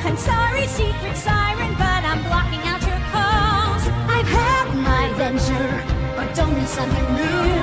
I'm sorry, secret siren, but I'm blocking out your calls. I've had my adventure, but don't need something new.